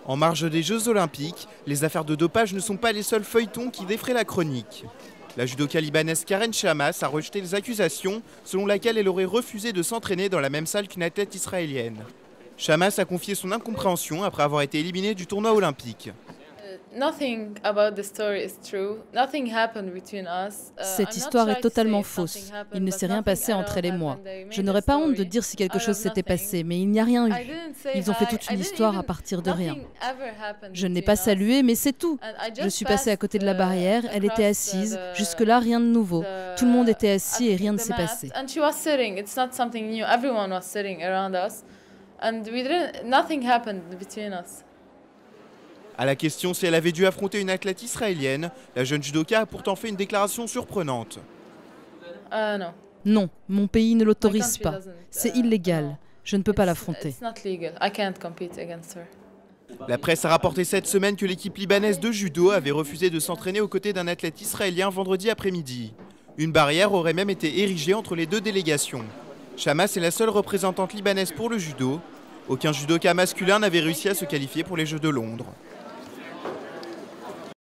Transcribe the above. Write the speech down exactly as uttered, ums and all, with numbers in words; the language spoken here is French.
En marge des Jeux Olympiques, les affaires de dopage ne sont pas les seuls feuilletons qui défraient la chronique. La judoka libanaise Karen Chammas a rejeté les accusations selon laquelle elle aurait refusé de s'entraîner dans la même salle qu'une athlète israélienne. Chammas a confié son incompréhension après avoir été éliminée du tournoi olympique. Cette histoire est totalement fausse. Il ne s'est rien passé entre elle et moi. Je n'aurais pas honte de dire si quelque chose s'était passé, mais il n'y a rien eu. Ils ont fait toute une histoire à partir de rien. Je ne l'ai pas saluée, mais c'est tout. Je suis passée à côté de la barrière, elle était assise. Jusque-là, rien de nouveau. Tout le monde était assis et rien ne s'est passé. À la question si elle avait dû affronter une athlète israélienne, la jeune judoka a pourtant fait une déclaration surprenante. Non, mon pays ne l'autorise pas. C'est illégal. Je ne peux pas l'affronter. La presse a rapporté cette semaine que l'équipe libanaise de judo avait refusé de s'entraîner aux côtés d'un athlète israélien vendredi après-midi. Une barrière aurait même été érigée entre les deux délégations. Chammas est la seule représentante libanaise pour le judo. Aucun judoka masculin n'avait réussi à se qualifier pour les Jeux de Londres.